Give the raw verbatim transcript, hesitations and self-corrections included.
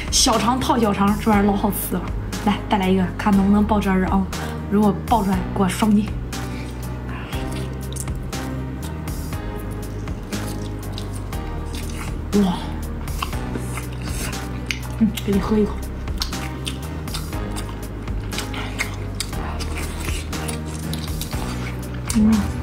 小肠套小肠，这玩意儿老好吃了。来，再来一个，看能不能爆汁儿啊！如果爆出来，给我双击。哇，嗯，给你喝一口。嗯。